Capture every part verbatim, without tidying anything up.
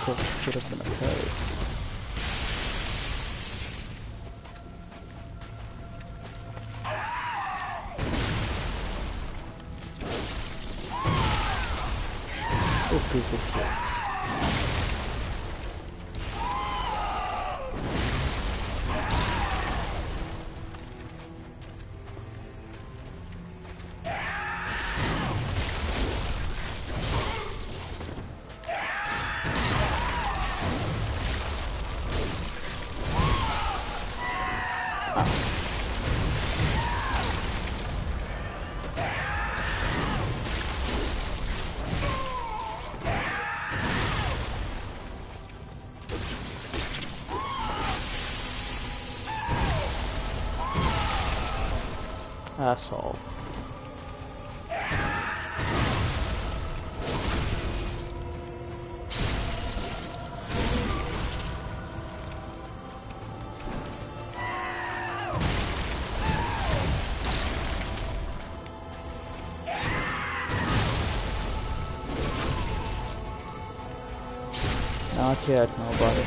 So it should have been okay. Oh, piece of shit. Asshole. Not yet, nobody.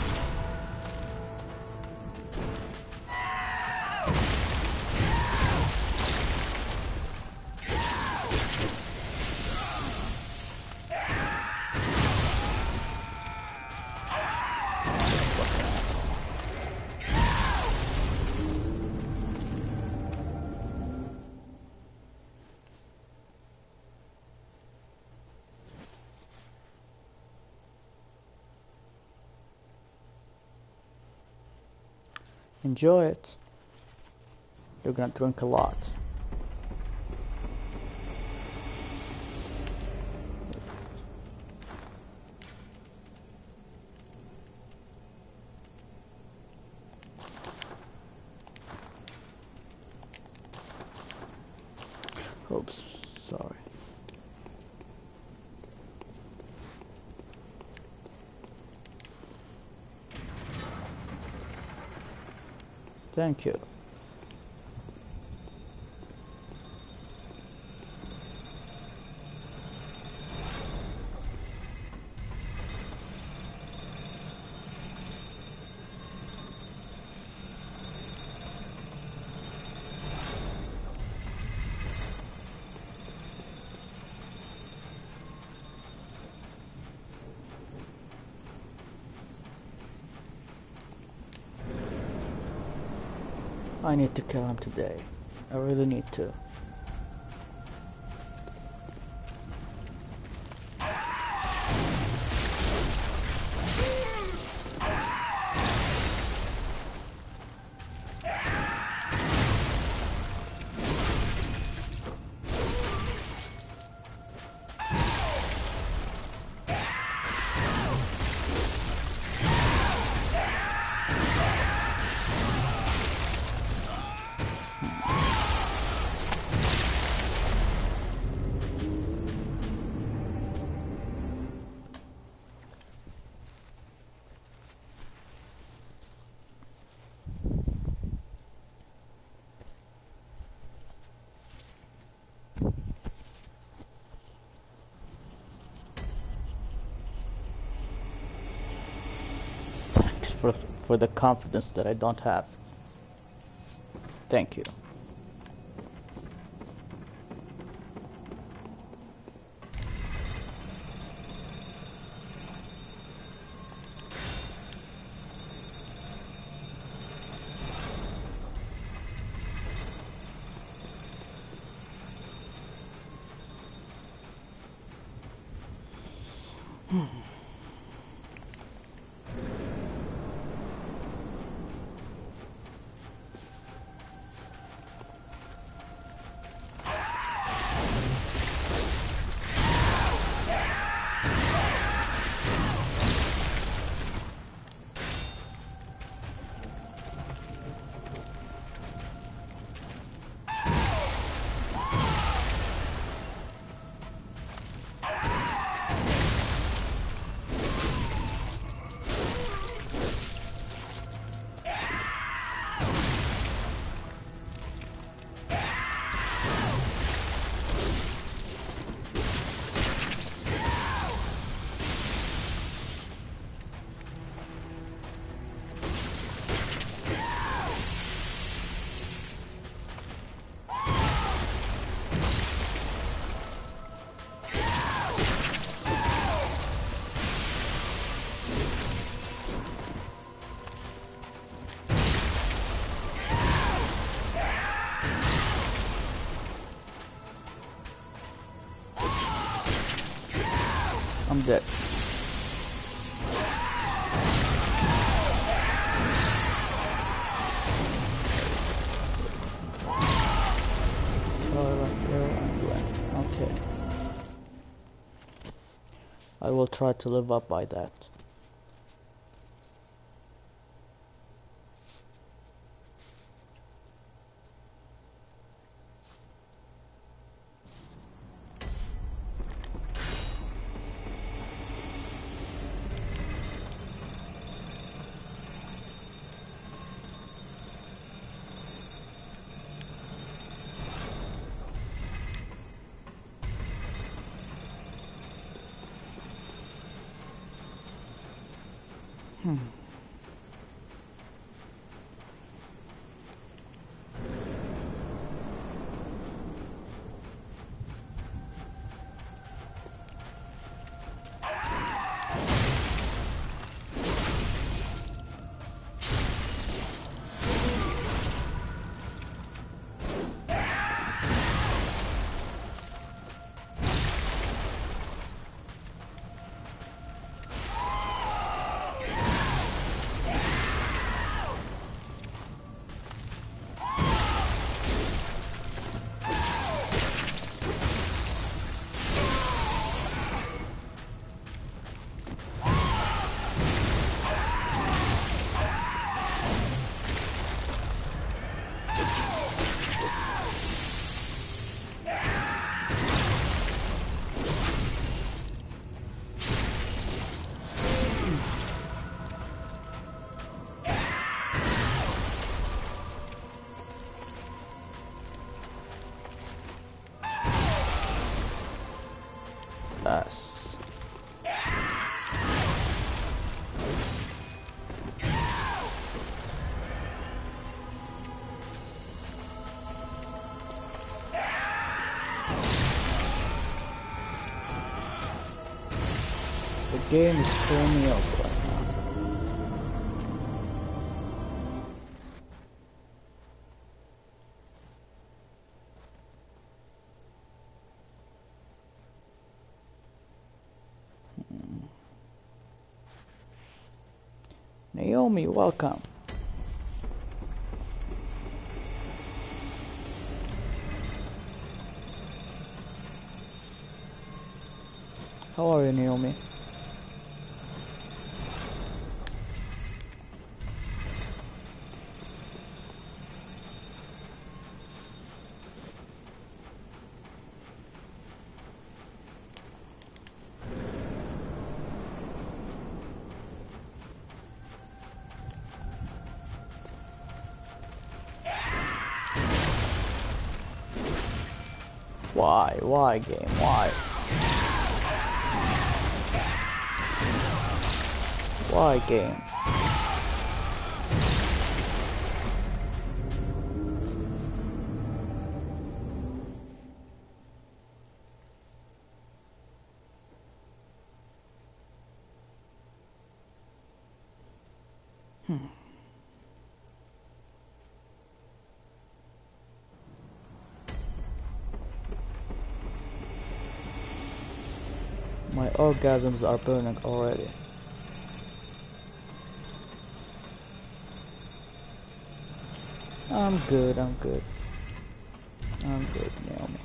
Enjoy it. You're gonna drink a lot. Oops, sorry. Thank you. I need to kill him today. I really need to. Thanks for, for the confidence that I don't have. Thank you. dead. Okay. I will try to live up by that. Hmm. Us. The game is screwing me up right now. Naomi, welcome. How are you, Naomi? Why? Why, game? Why? Why, game? Hmm. My orgasms are burning already. I'm good, I'm good. I'm good, Naomi.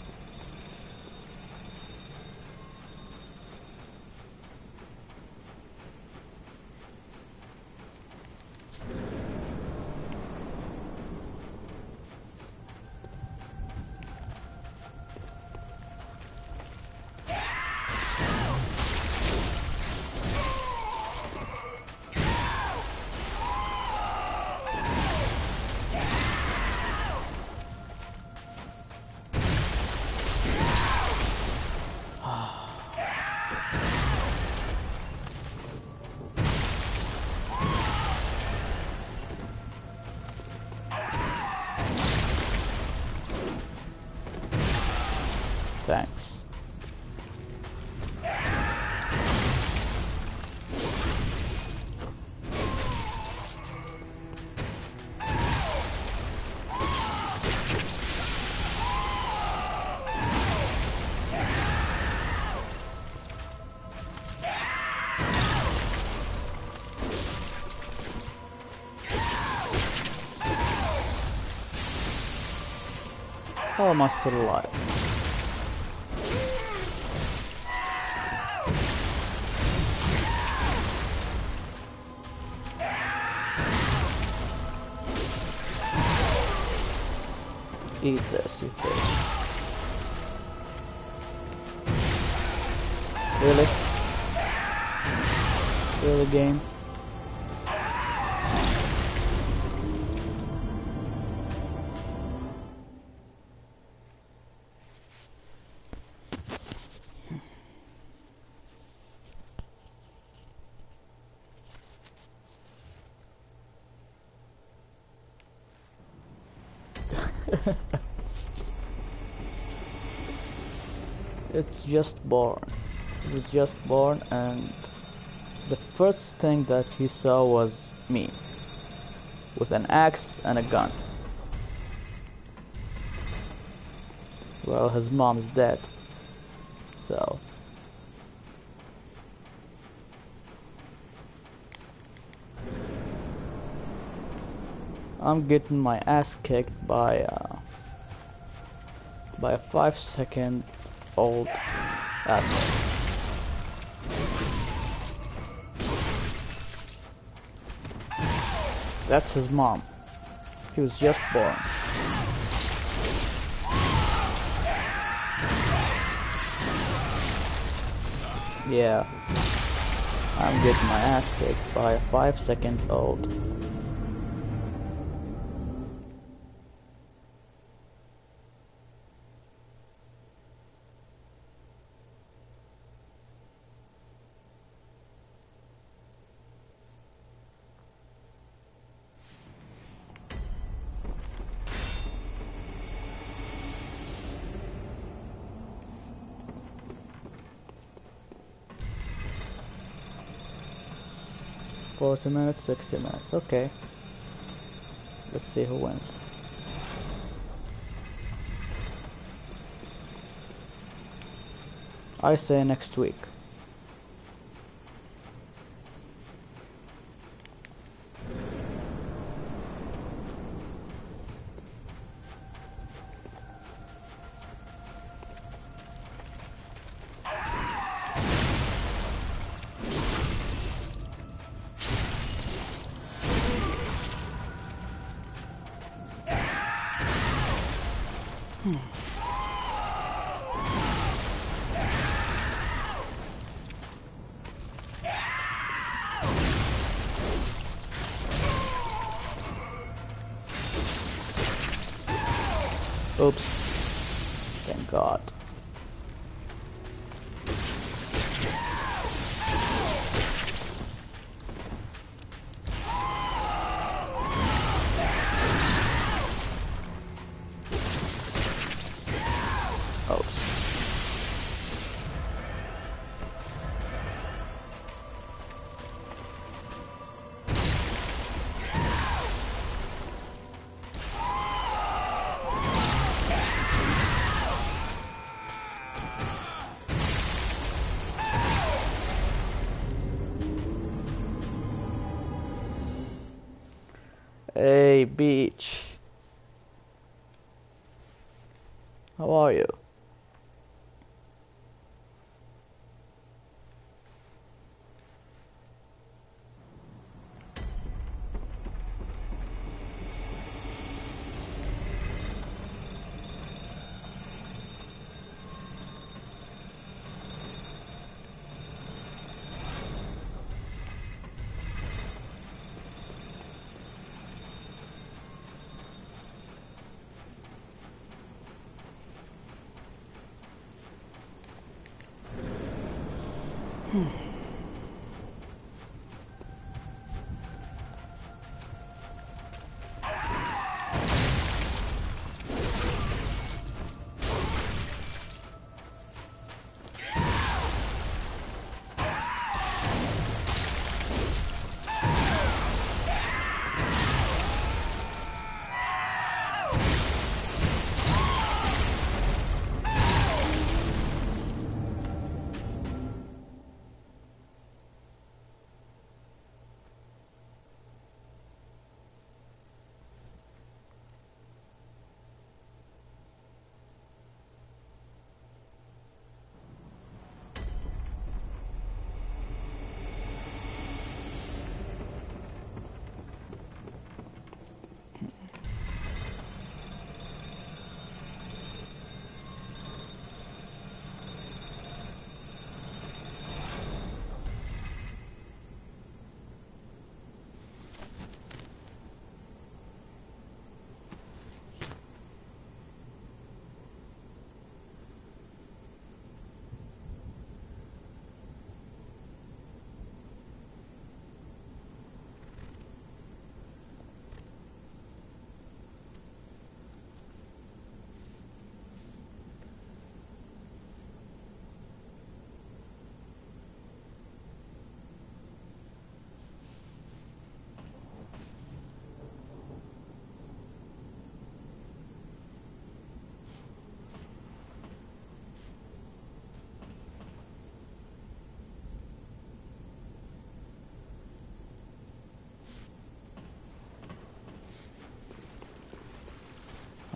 How am I still alive? Eat this, you fish. Really? Really, game? It's just born. It was just born, and the first thing that he saw was me with an axe and a gun. Well, his mom's dead, so I'm getting my ass kicked by uh, by a five second old asshole. That's his mom. He was just born. Yeah, I'm getting my ass kicked by a five second old. forty minutes, sixty minutes, okay. Let's see who wins. I say next week. Oops. Thank God. Oops. Hey, Beach. How are you?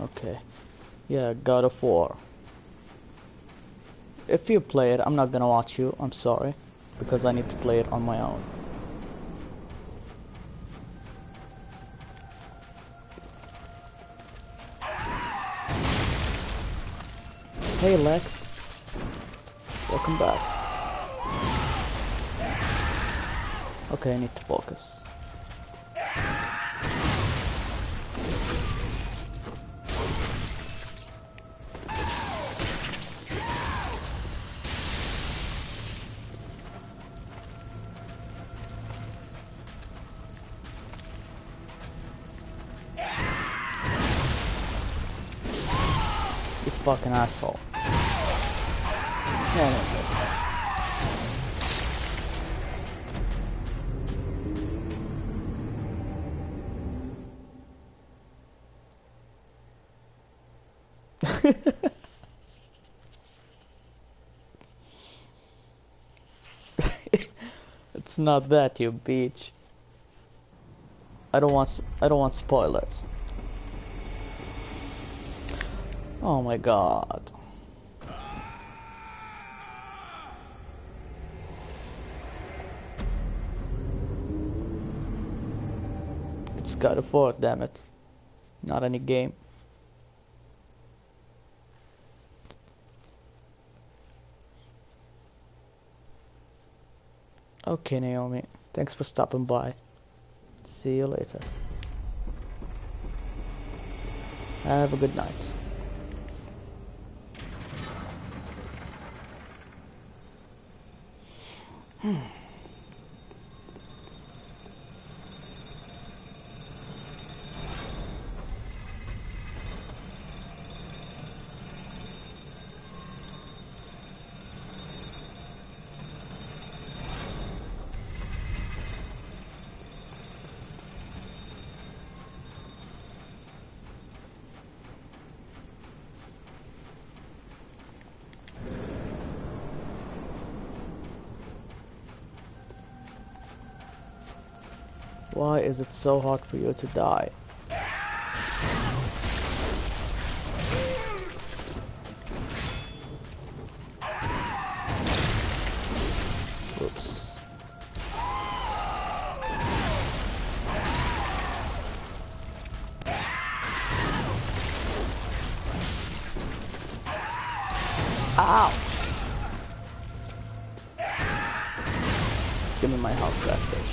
Okay. Yeah, God of War. If you play it, I'm not gonna watch you. I'm sorry. Because I need to play it on my own. Hey Lex. Welcome back. Okay, I need to focus. You fucking asshole. Yeah, no, it's not that, you bitch. I don't want I don't want spoilers. Oh my god. It's God of War, damn it. Not any game. Okay, Naomi. Thanks for stopping by. See you later. Have a good night. Hmm. Why is it so hard for you to die? Oops. Ow! Give me my health back, bitch.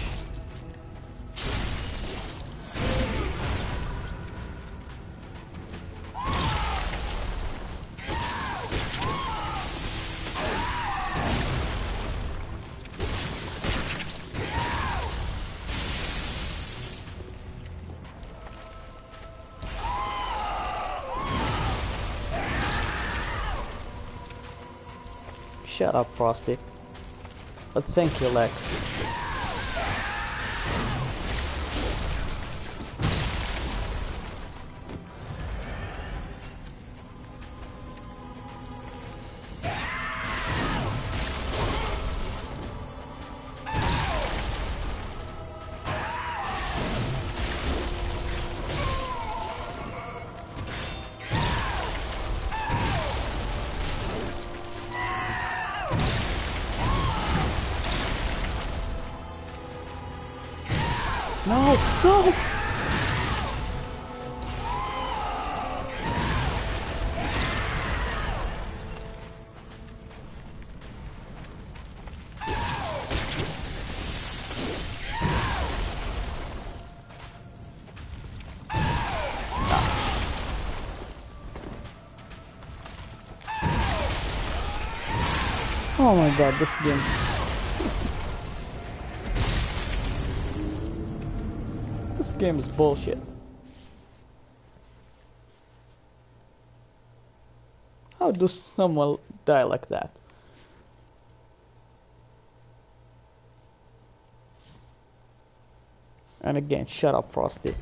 Shut up, Frosty. But thank you, Lex. No, no! Oh my god, this game. This game is bullshit. How does someone die like that? And again, shut up, Frosty.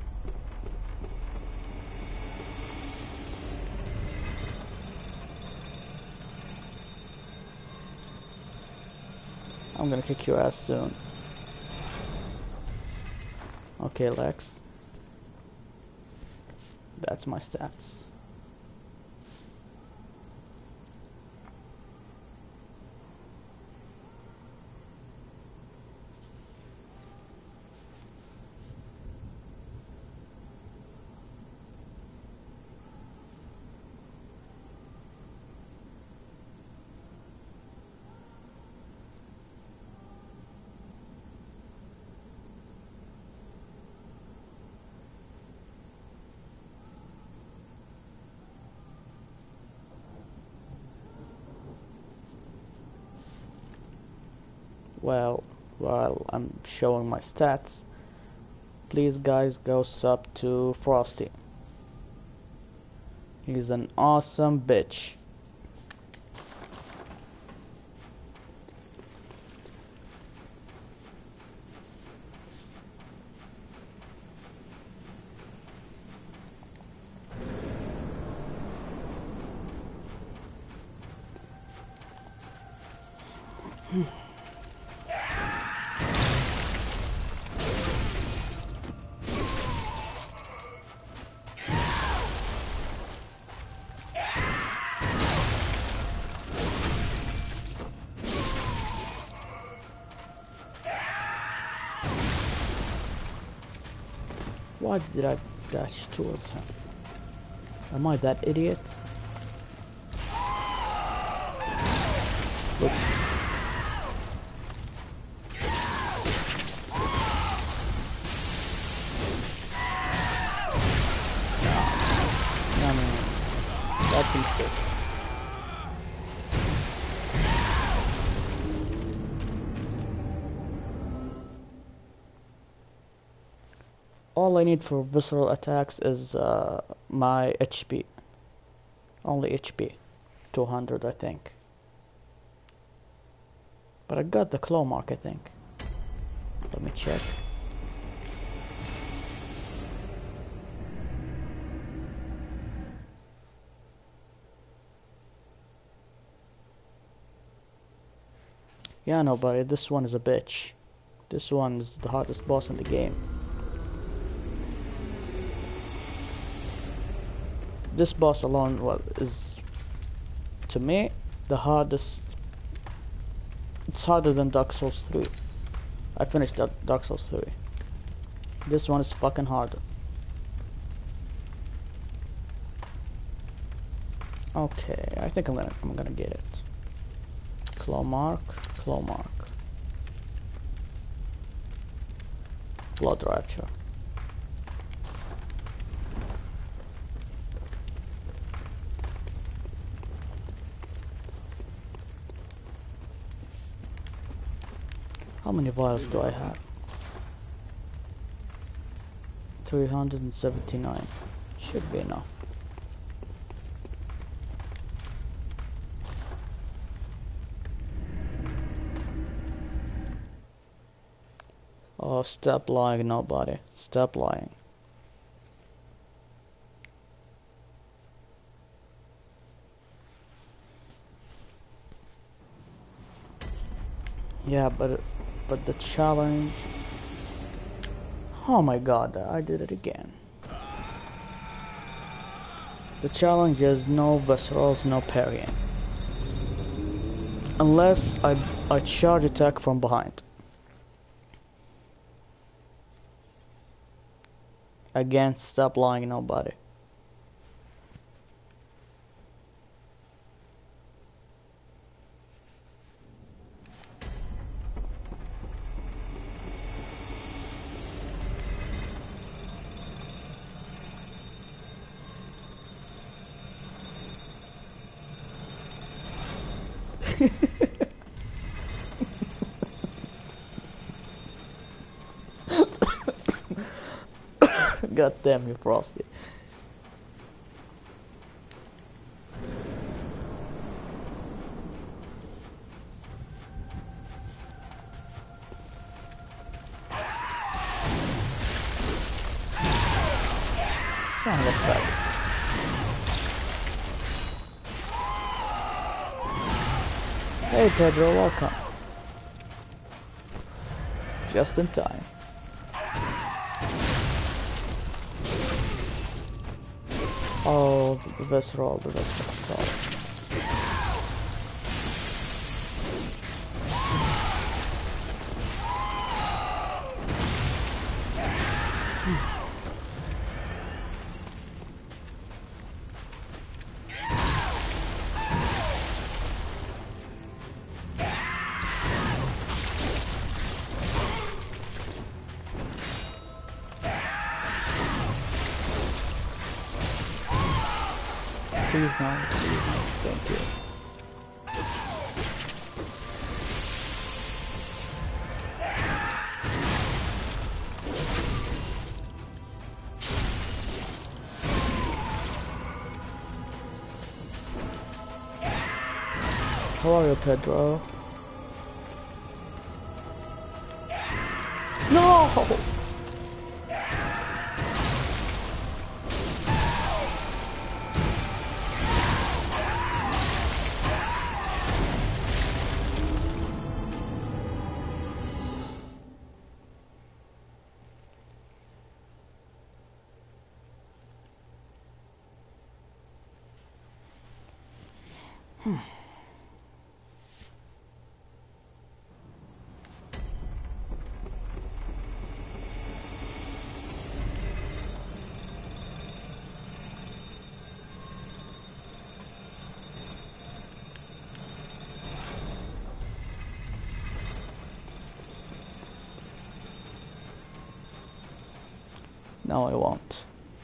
I'm gonna kick your ass soon. Okay, Lex. That's my stats. Well, while I'm showing my stats, please guys go sub to Frosty. He's an awesome bitch. Why did I dash towards him? Am I that idiot? Oops. No, no, no. That's a mistake. All I need for visceral attacks is uh, my H P. Only H P. two hundred, I think. But I got the claw mark, I think. Let me check. Yeah, nobody. This one is a bitch. This one is the hardest boss in the game. This boss alone, well, is to me the hardest. It's harder than Dark Souls three. I finished Dark Souls three. This one is fucking harder. Okay, I think I'm gonna I'm gonna get it. Claw mark, claw mark. Blood Rapture. How many vials do I have? three hundred seventy-nine. Should be enough. Oh, stop lying, nobody. Stop lying. Yeah, but but the challenge. Oh my god, I did it again. The challenge is no viscerals, no parrying. Unless I I charge attack from behind. Again, stop lying, nobody. God damn you, Frosty. Son of a bitch. Hey Pedro, welcome. Just in time. Oh, the visceral, the visceral. God. Please no, please no, thank you. How are you, Pedro? No! Hmm. No, I won't.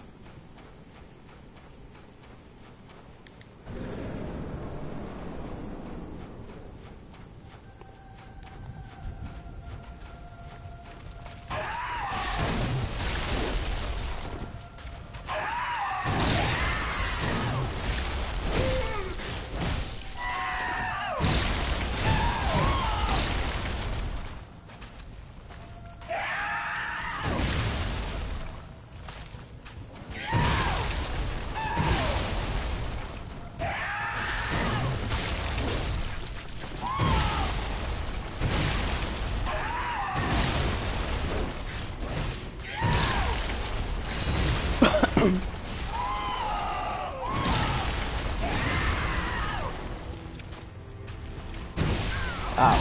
Ow.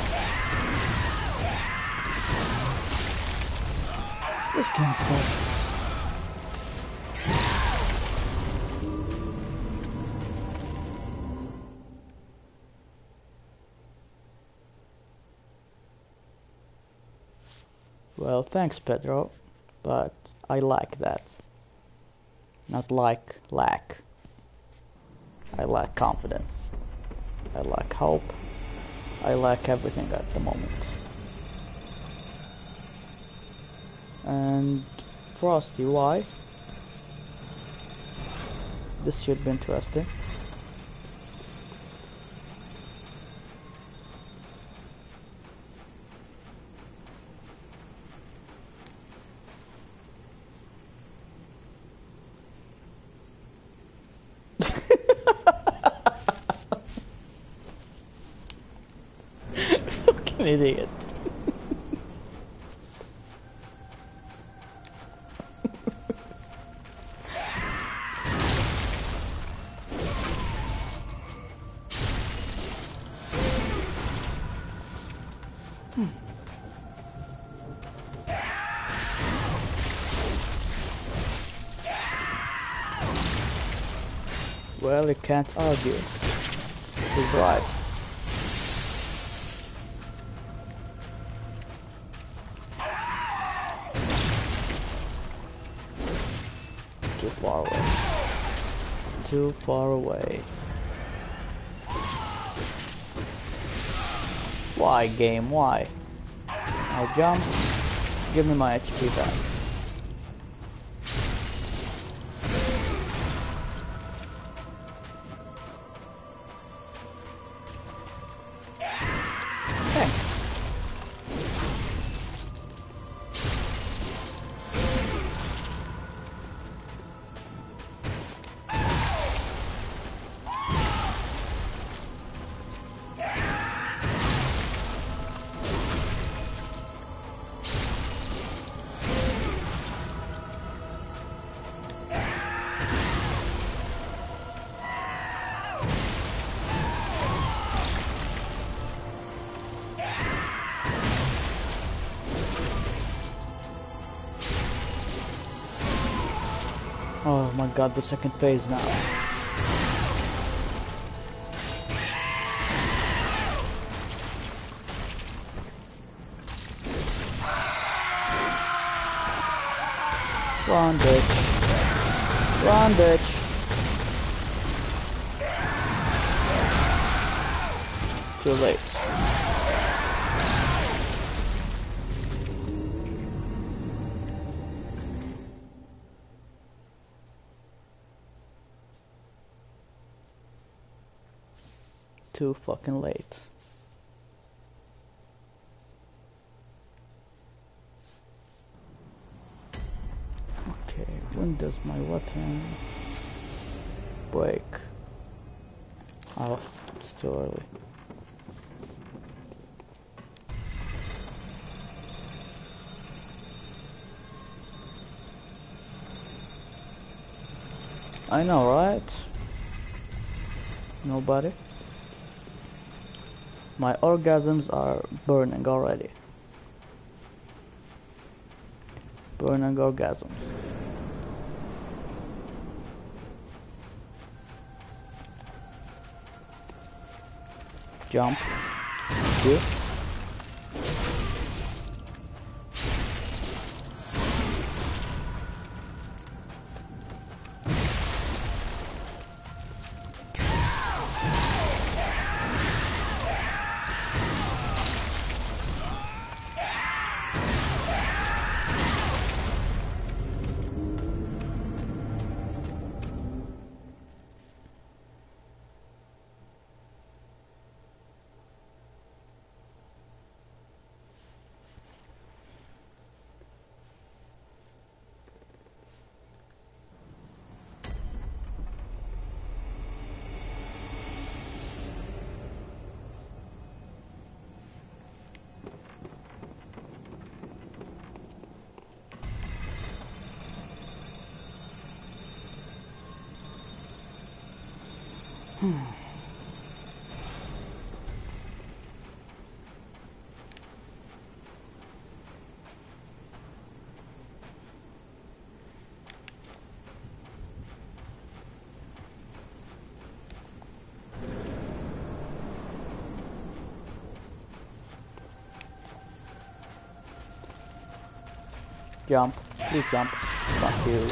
This game's perfect. Well, thanks, Pedro, but I like that. Not like lack. I lack confidence. I lack hope. I lack everything at the moment. And Frosty, why? This should be interesting. Fucking idiot. Well, you can't argue. He's right. Too far away. Too far away. Why, game? Why? I'll jump. Give me my H P back. Oh my god, the second phase now. Run, bitch. Run, bitch. Too late. Too fucking late. Okay, when does my weapon break? Oh, it's too early. I know, right? Nobody? My orgasms are burning already. Burning orgasms. Jump. Here. Hmm. Jump. Please jump. Fuck you.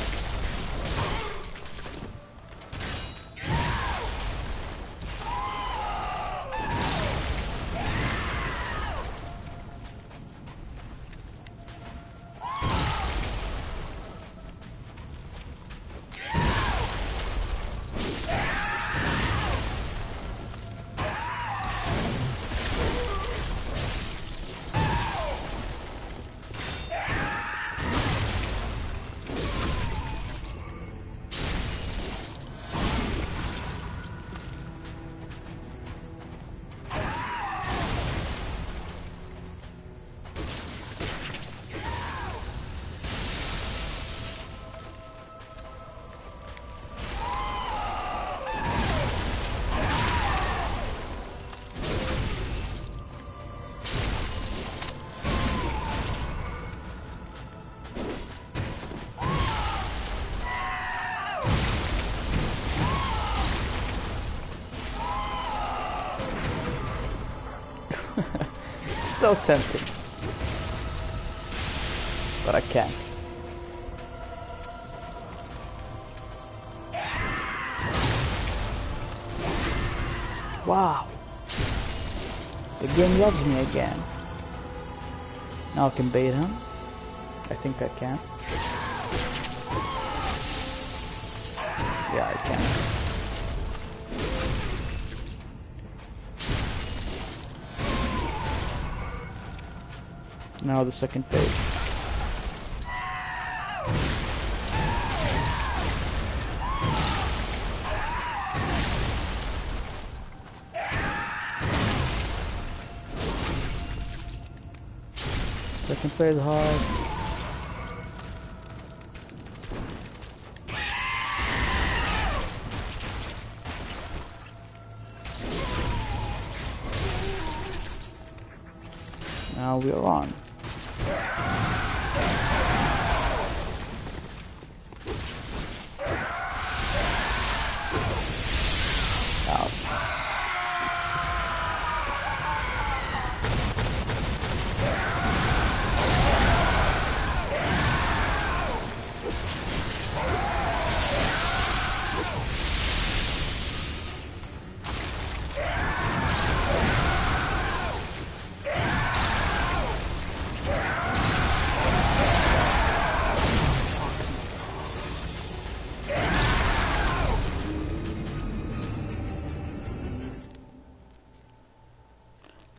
So tempting, but I can't. Wow, the game loves me again. Now I can bait him. I think I can. Yeah, I can. Now the second page. Second phase hard. Now we are on.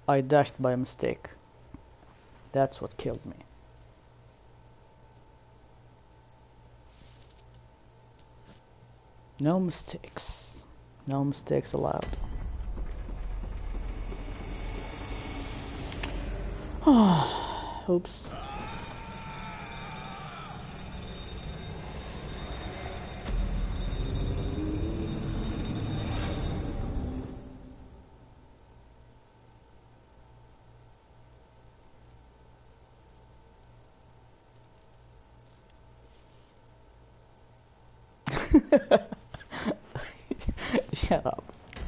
I dashed by mistake. That's what killed me. No mistakes. No mistakes allowed. Oops. Shut up.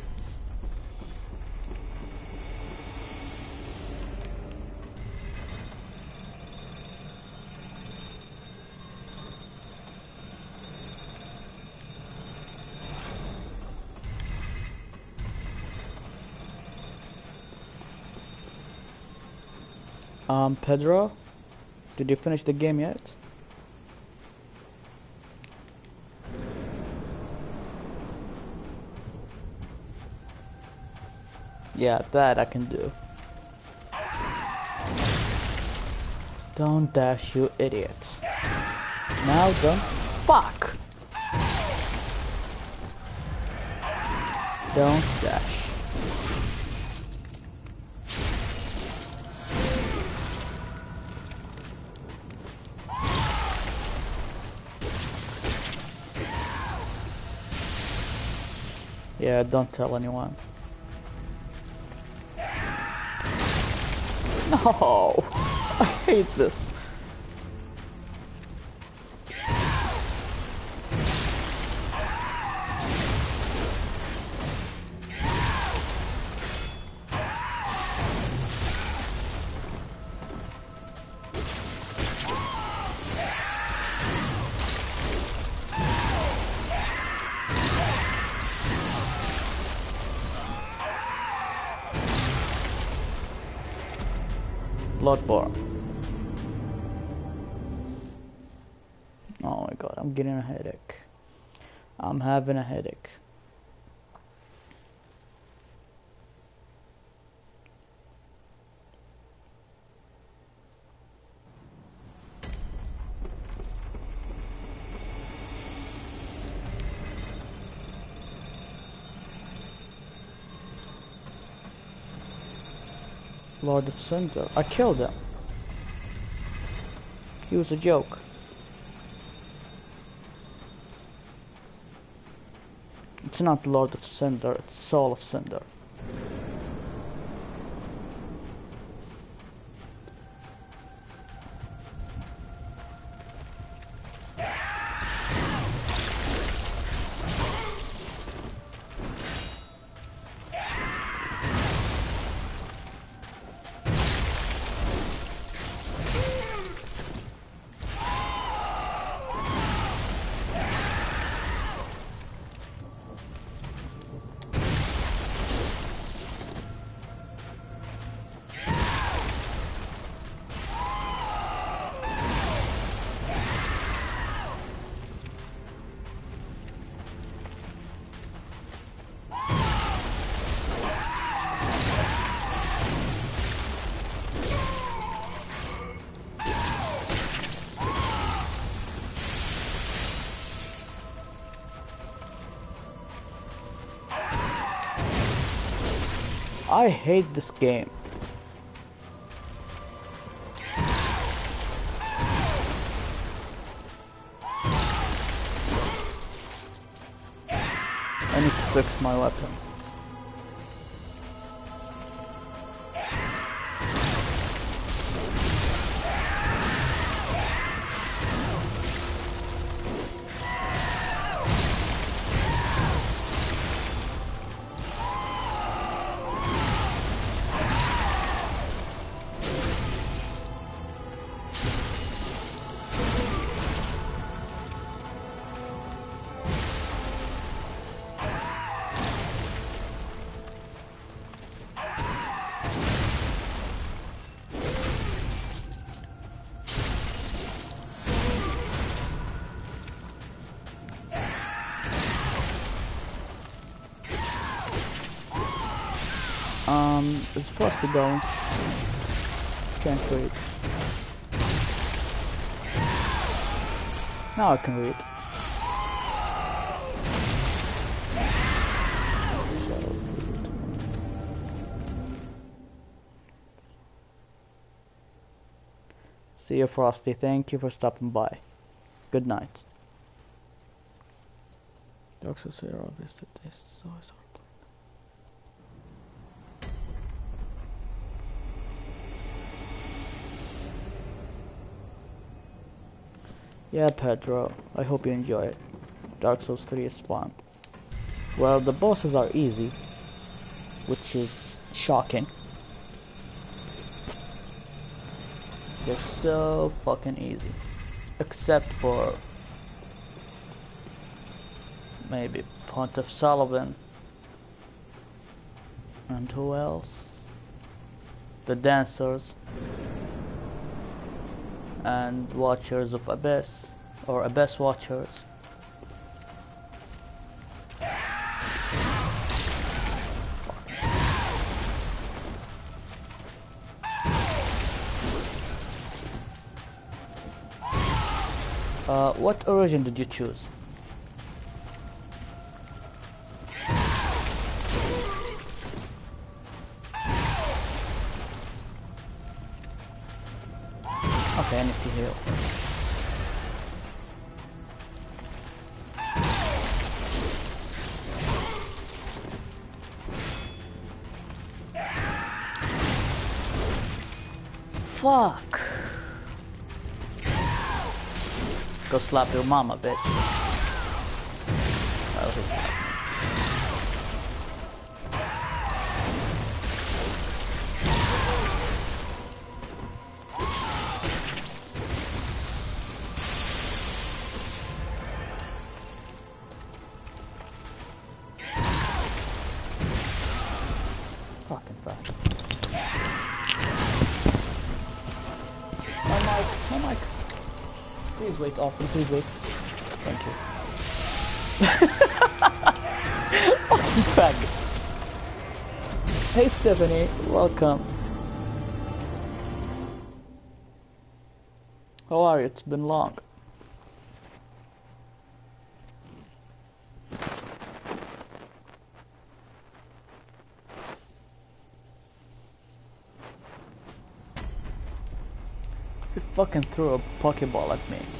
Um, Pedro, did you finish the game yet? Yeah, that I can do. Don't dash, you idiot. Now don't. Fuck! Don't dash. Yeah, don't tell anyone. No! I hate this. Bloodborne. Oh my god, I'm getting a headache. I'm having a headache. Lord of Cinder. I killed him. He was a joke. It's not Lord of Cinder, it's Soul of Cinder. I hate this game. I need to fix my weapon. Um, is Frosty going? Can't read. Now I can read. See you, Frosty. Thank you for stopping by. Good night. Dark Souls are obvious that this is always hard. Yeah, Pedro, I hope you enjoy it. Dark Souls three is fun. Well, the bosses are easy, which is shocking. They're so fucking easy. Except for maybe Pontiff Sullivan. And who else? The Dancers. And Watchers of Abyss, or Abyss Watchers. Uh, what origin did you choose? Okay, I need to heal. Fuck. Go slap your mama, bitch. Well, he's slapped me. Fucking fast. My mic, my mic. Please wait, Austin, please wait. Thank you. Fucking faggot. Hey Stephanie, welcome. How are you? It's been long. He fucking threw a Pokeball at me.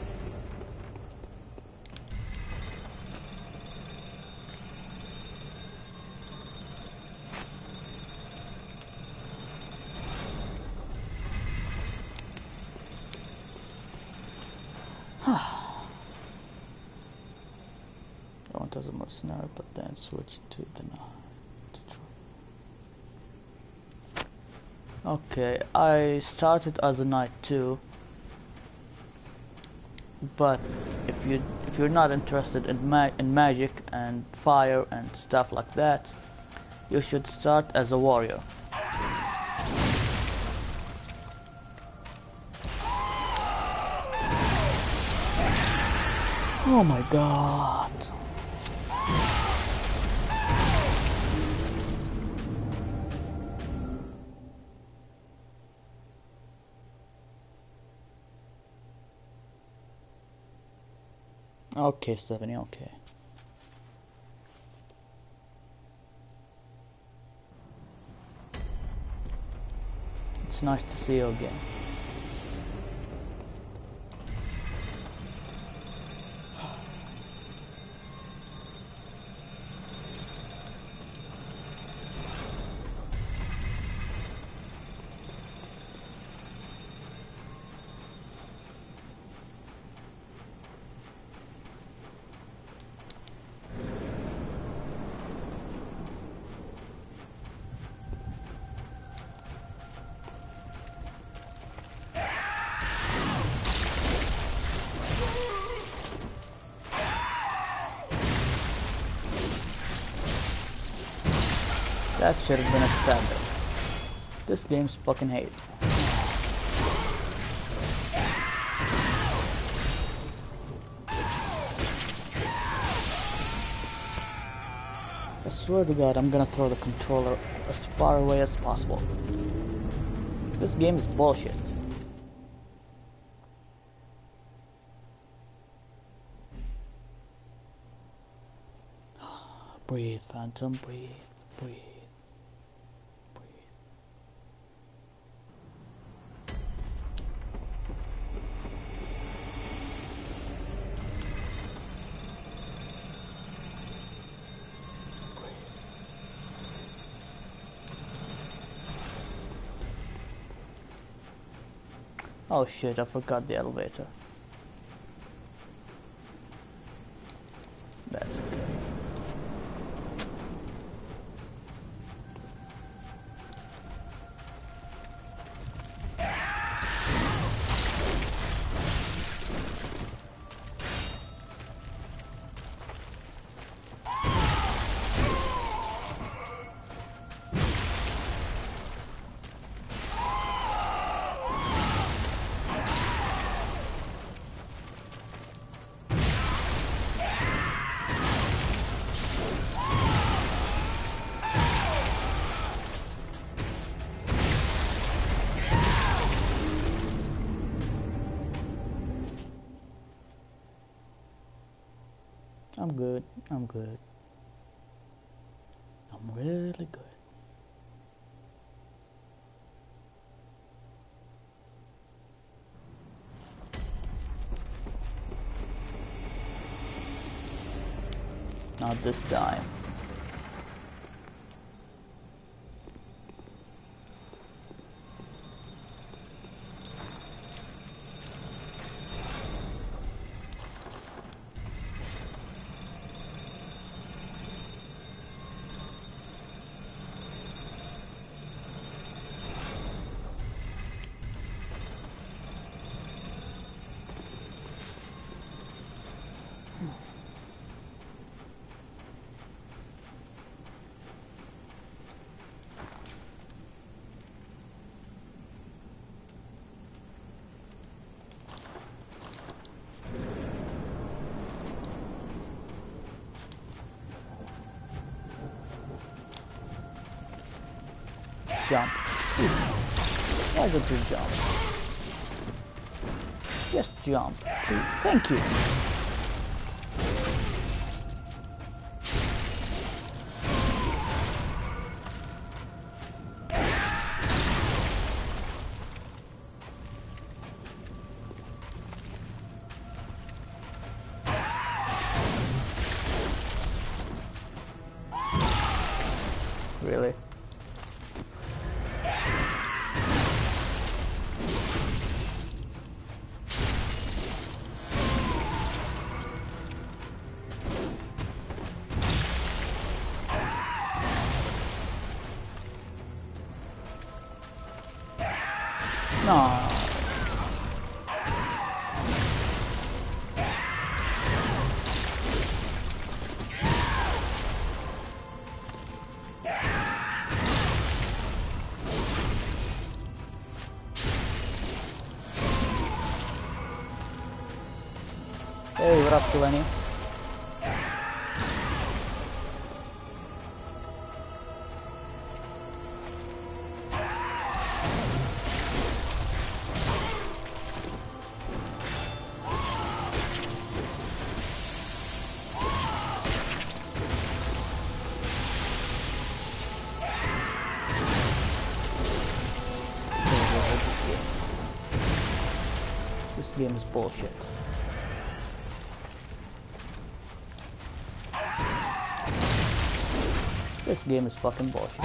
I went as a mercenary, but then switched to the Okay, I started as a knight too, but if you if you're not interested in ma in magic and fire and stuff like that, you should start as a warrior. Oh my god. Okay, Stephanie, okay. It's nice to see you again. That should have been a standard. This game's fucking hate. swear to God, I'm gonna throw the controller as far away as possible. This game is bullshit. Breathe, Phantom, breathe, breathe, breathe. Oh shit, I forgot the elevator. That's okay. I'm good, I'm good. I'm really good. Not this time. Jump. Why don't you jump? Just jump. Thank you. Really? No. Hey, what up, Lenny? This game is bullshit. This game is fucking bullshit.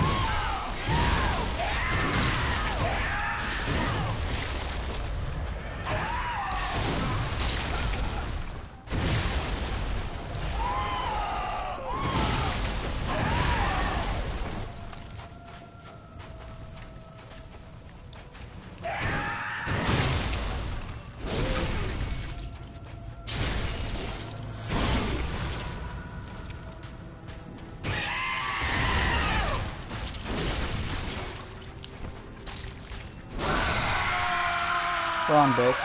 Go on, bitch.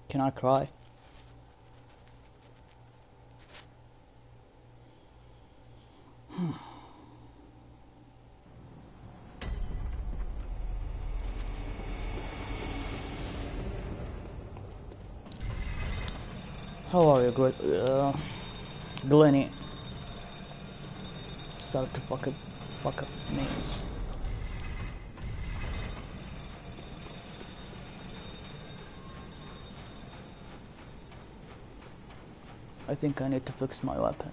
Can I cry? How are you, great? Uh, Glenny. Start to fuck up, fuck up names. I think I need to fix my weapon.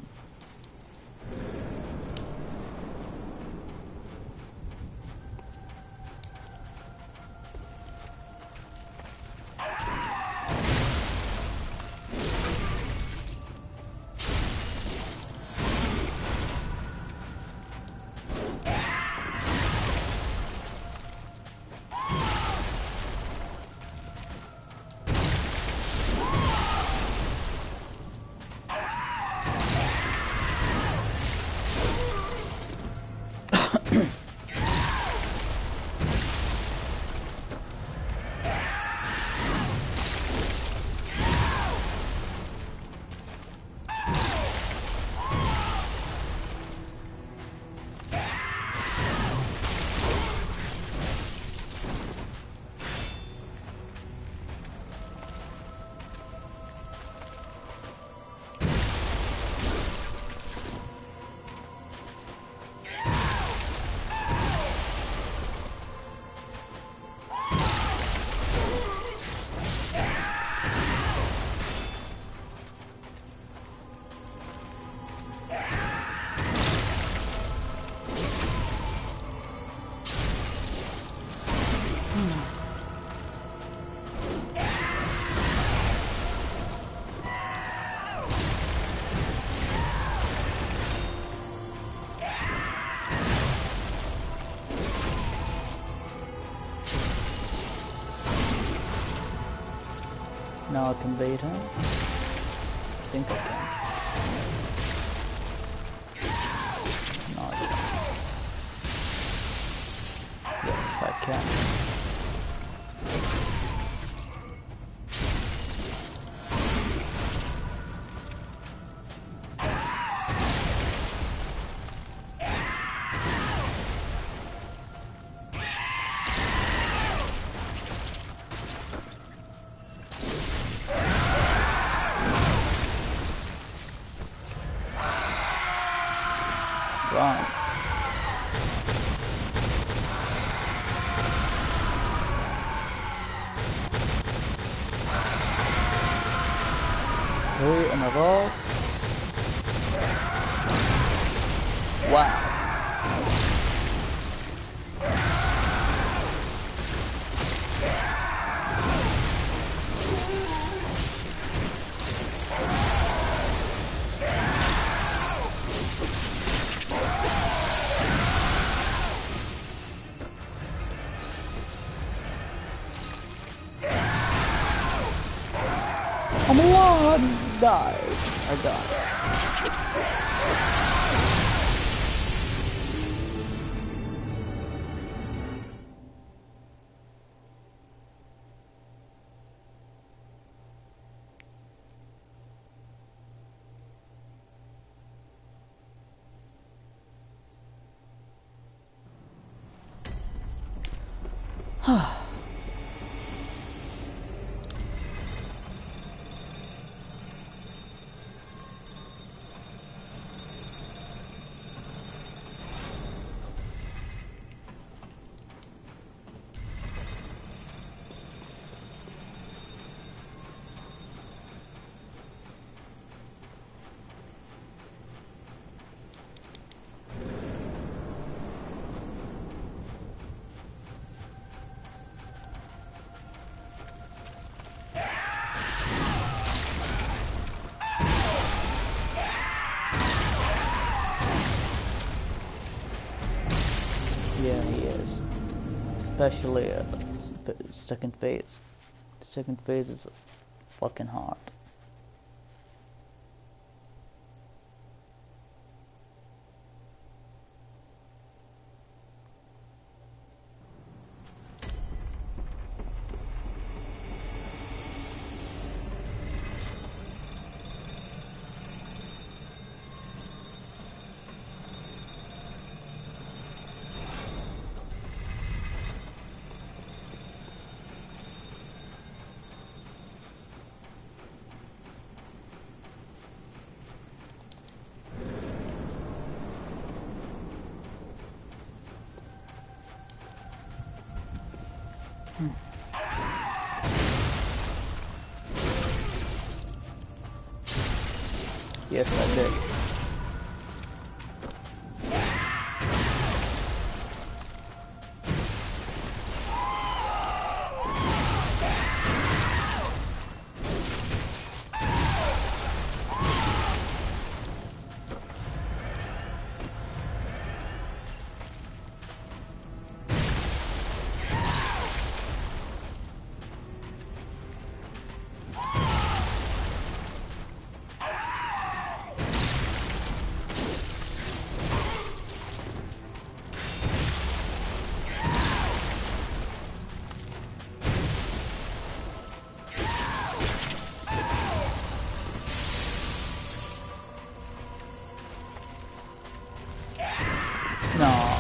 Now I can bait her. I think I can. No, I can't. Yes, I can. Run. Three in a row. Wow. I'm alive! Died. I died. Yeah, he is. Especially uh, second phase. Second phase is fucking hard. Hmm. Yes, I did. No.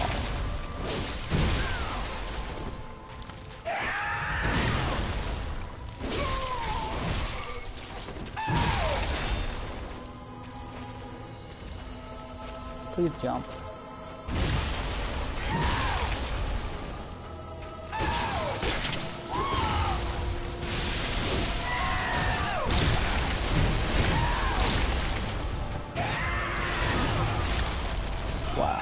Please jump. Wow.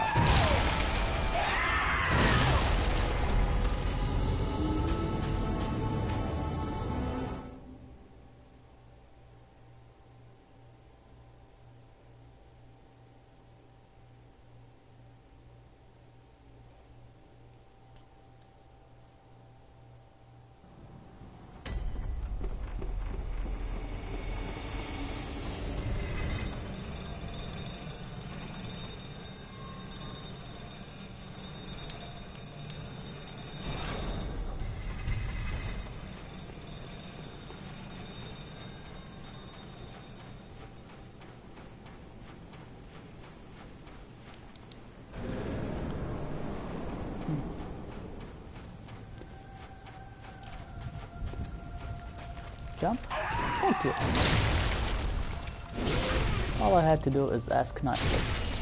Jump? Thank you. All I had to do is ask nicely.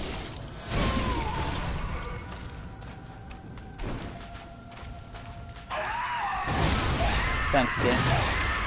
Thanks, game.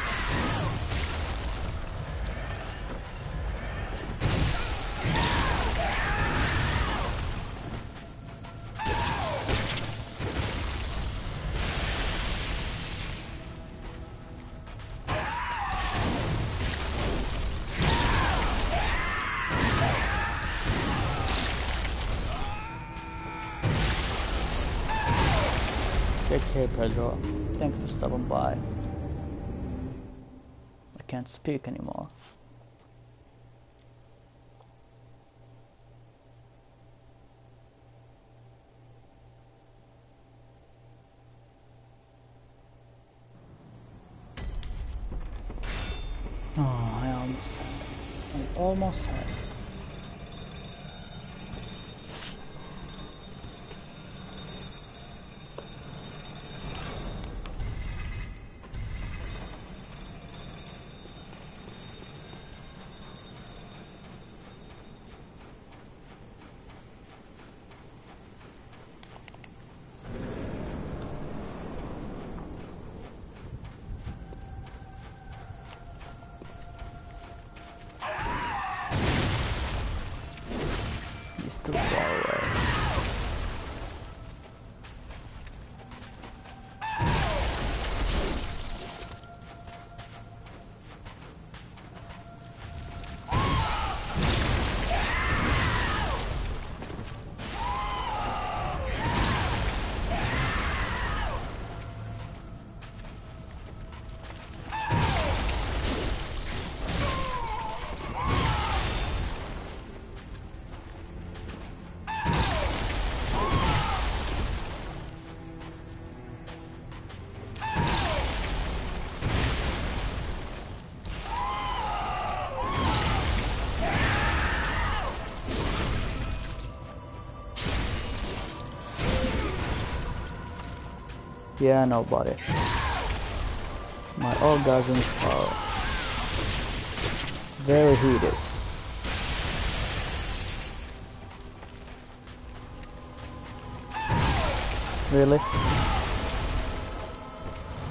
Take care, Pedro. Thanks for stopping by. I can't speak anymore. Oh, I almost had it. I almost had it. He's too far away. Yeah, nobody. My orgasms are very heated. Really?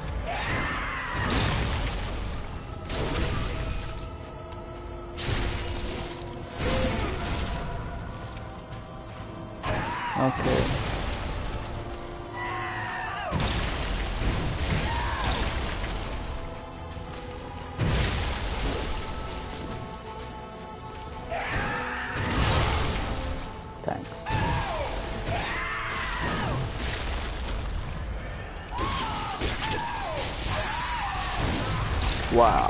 Wow.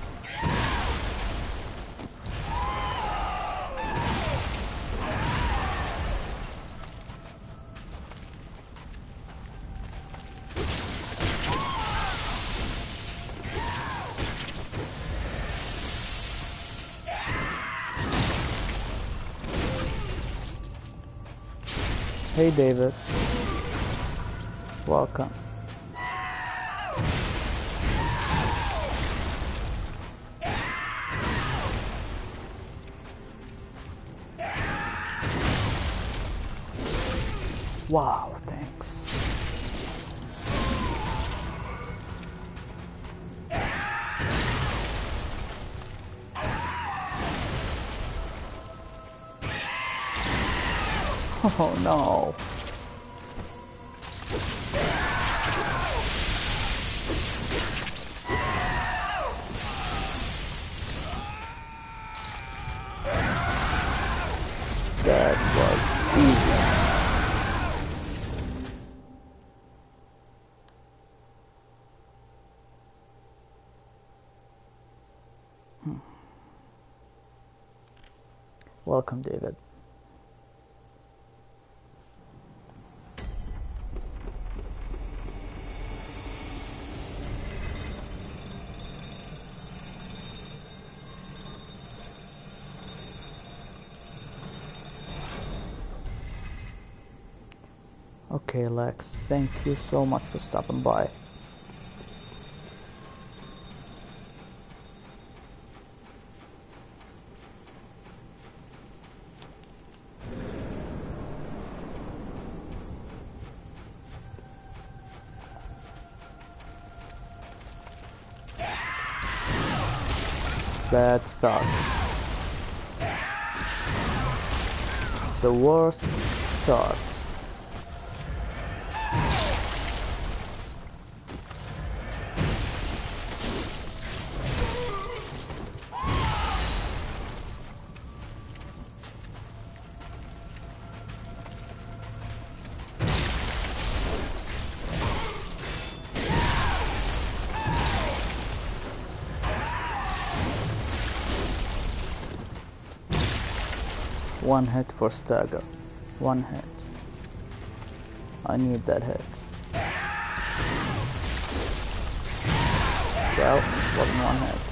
Hey David, welcome. Wow, thanks. Oh no. That was easy. Hmm. Welcome, David. Okay, Lex, thank you so much for stopping by. Bad start. The worst start. One hit for stagger. One hit. I need that hit. Well, wasn't one hit.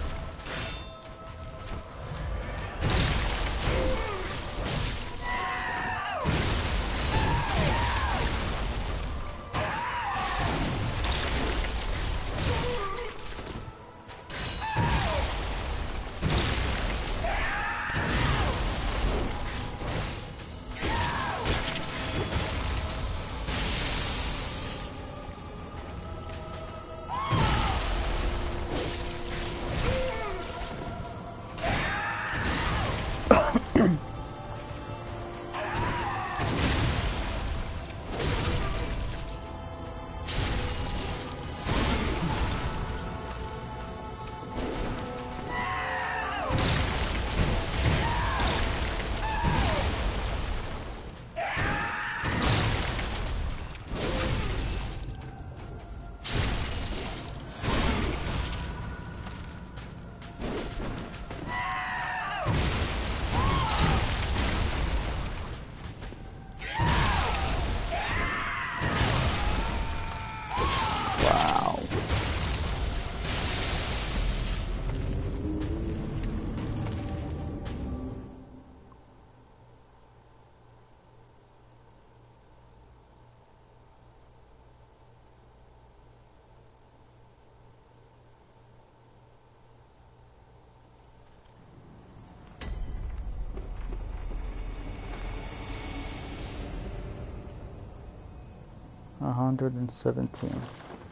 one hundred seventeen.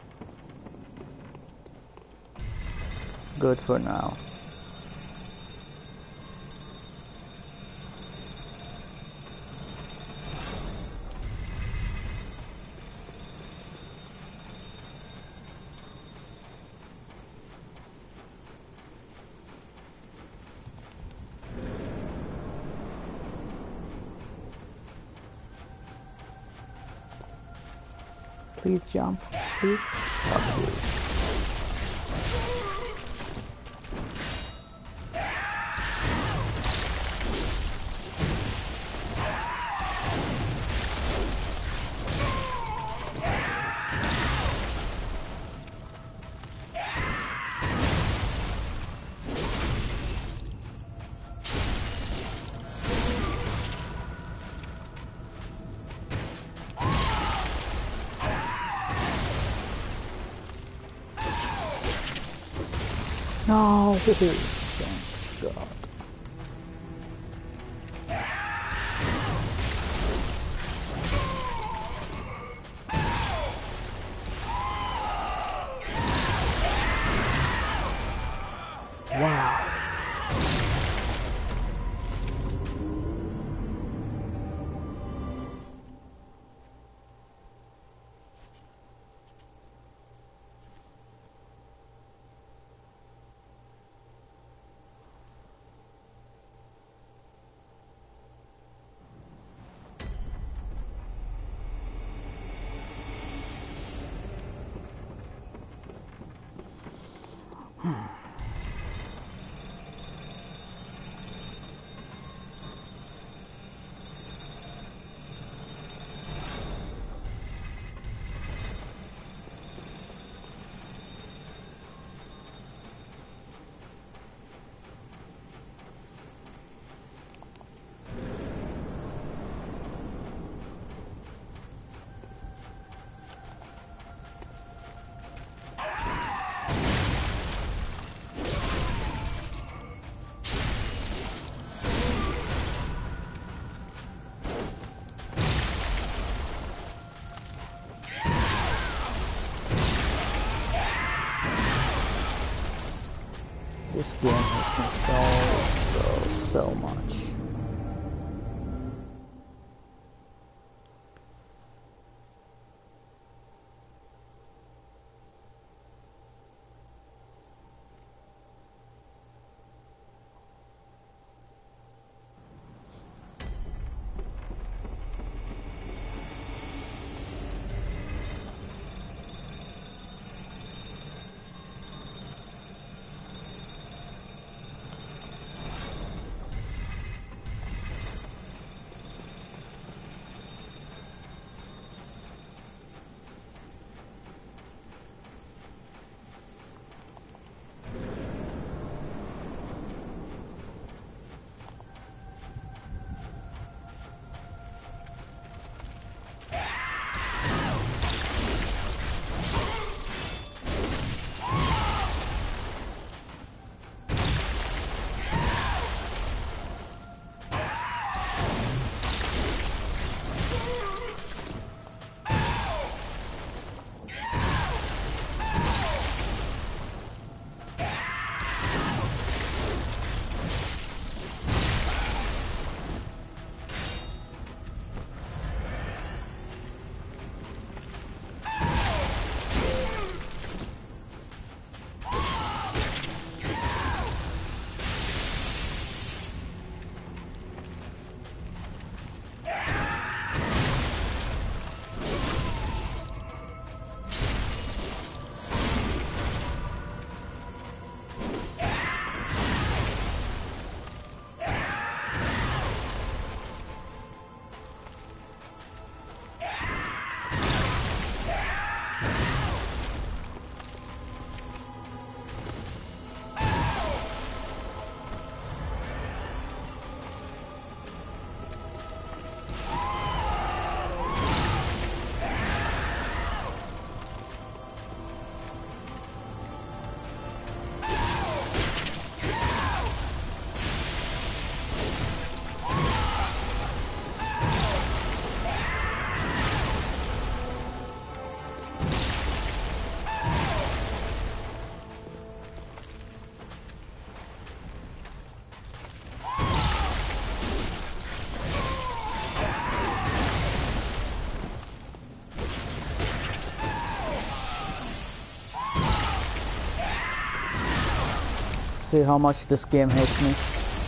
Good for now. Please jump, please. Fuck you. No! Thanks God. Wow. This game hits me so, so, so much. See how much this game hates me.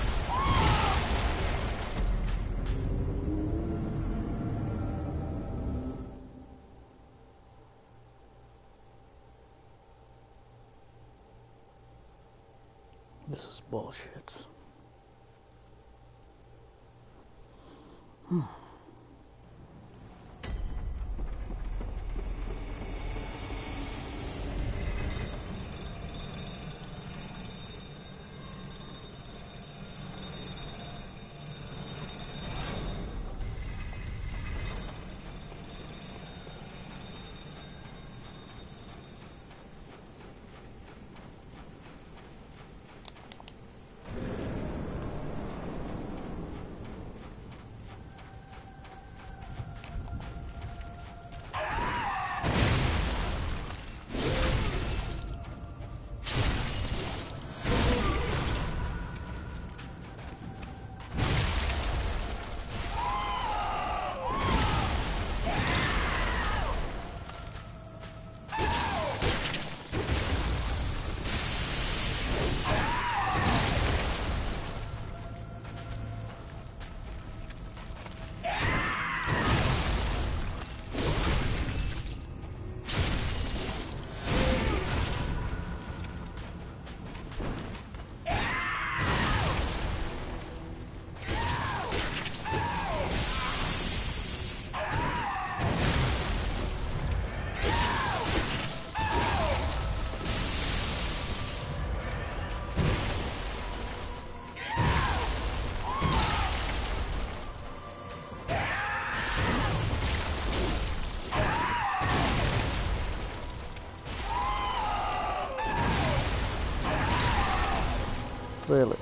This is bullshit. Hmm. Really?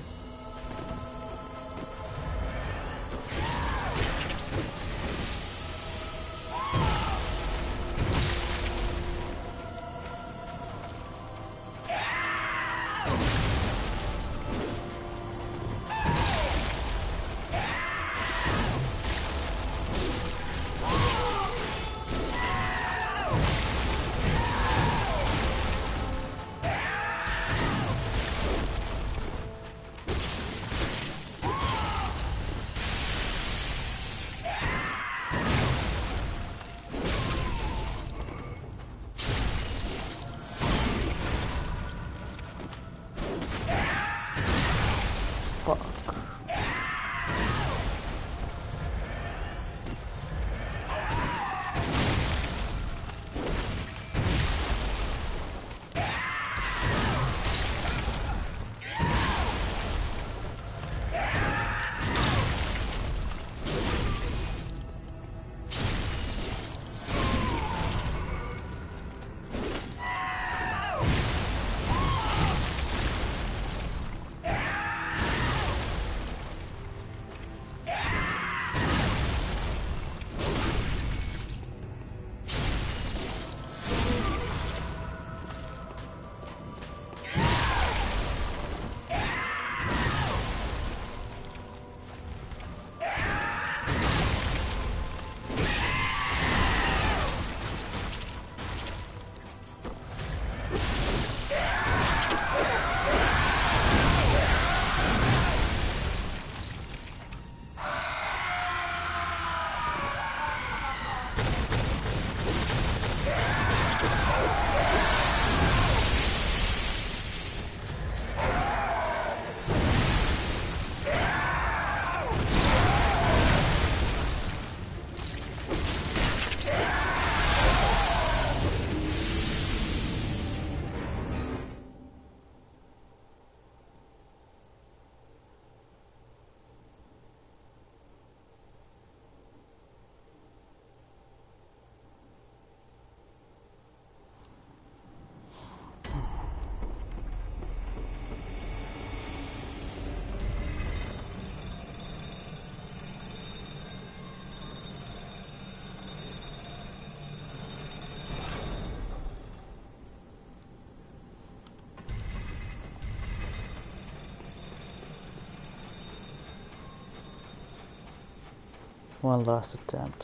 One last attempt.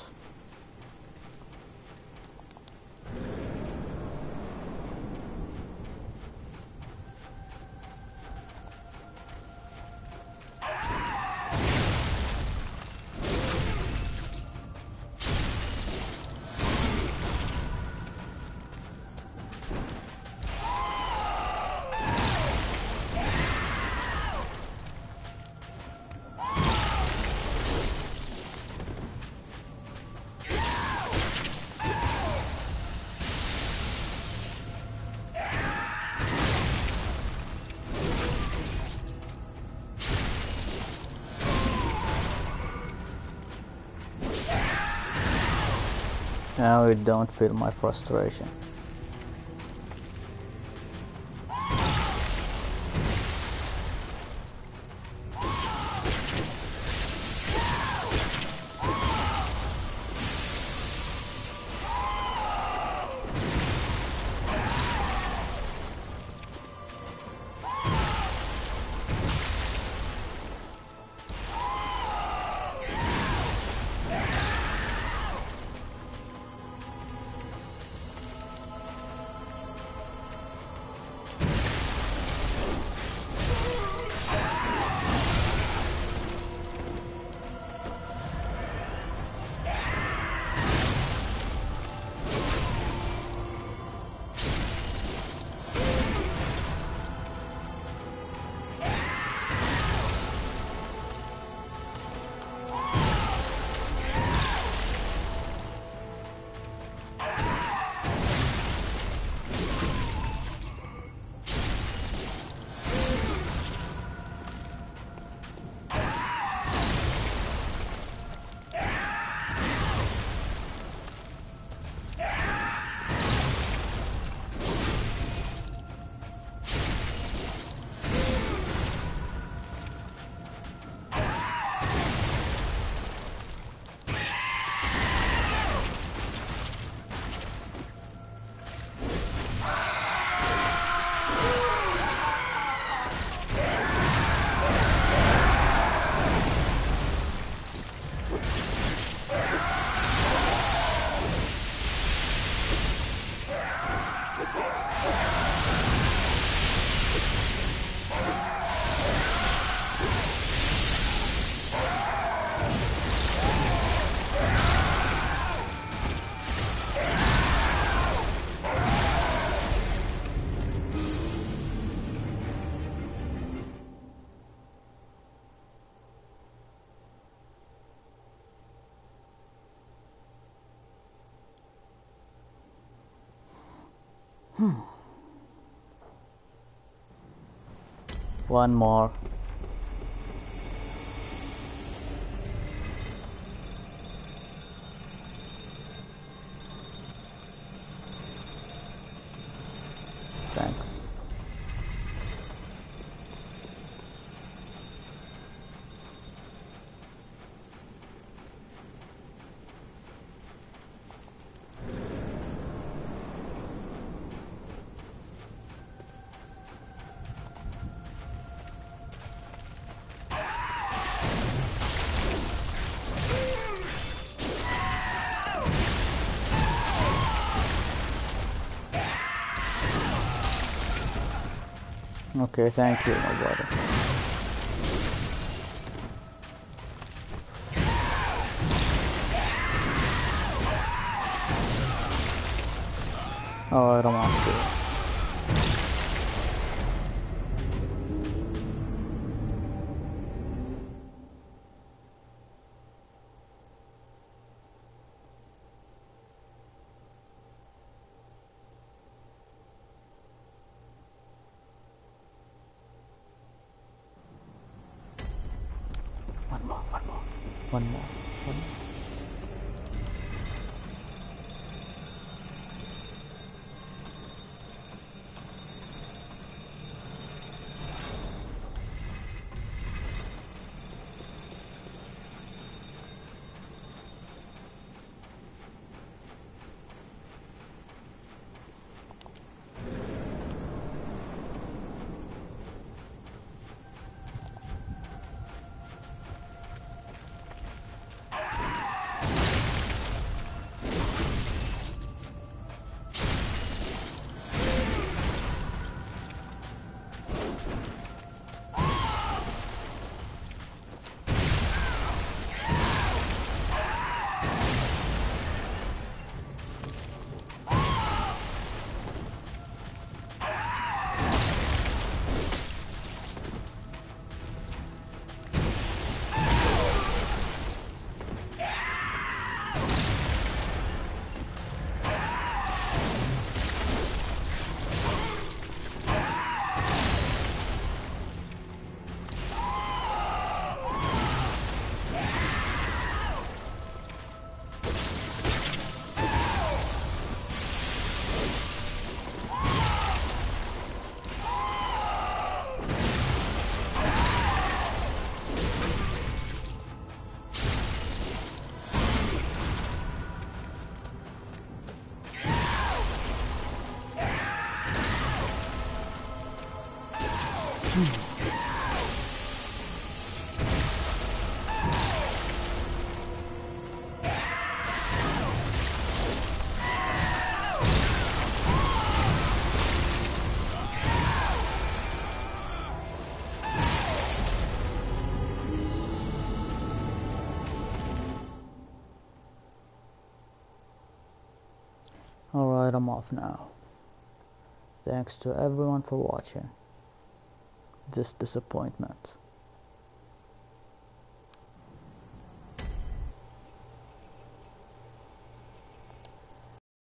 Now you don't feel my frustration. Hmm. One more. Thanks. Okay, thank you, my brother. Oh, I don't want to. One more, one more, one more, one more. Alright, I'm off now. Thanks to everyone for watching this disappointment.